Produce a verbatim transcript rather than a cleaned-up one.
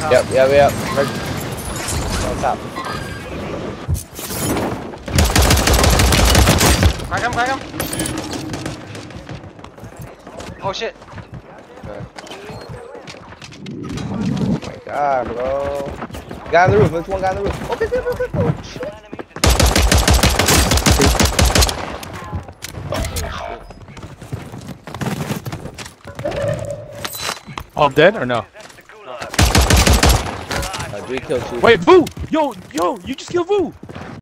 Yep, yep, yep. Right. On top. Crack him, crack him. Oh shit. Okay. Oh my god, bro. Guy on the roof. There's one guy on the roof. Okay, good, good, good. Oh, shit. All dead or no? Uh, three kills. Wait, Boo! Yo, yo, you just killed Boo!